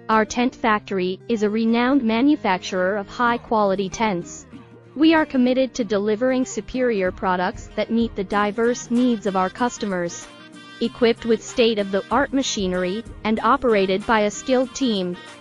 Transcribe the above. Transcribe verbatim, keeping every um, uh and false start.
Our tent factory is a renowned manufacturer of high-quality tents. We are committed to delivering superior products that meet the diverse needs of our customers. Equipped with state-of-the-art machinery and operated by a skilled team,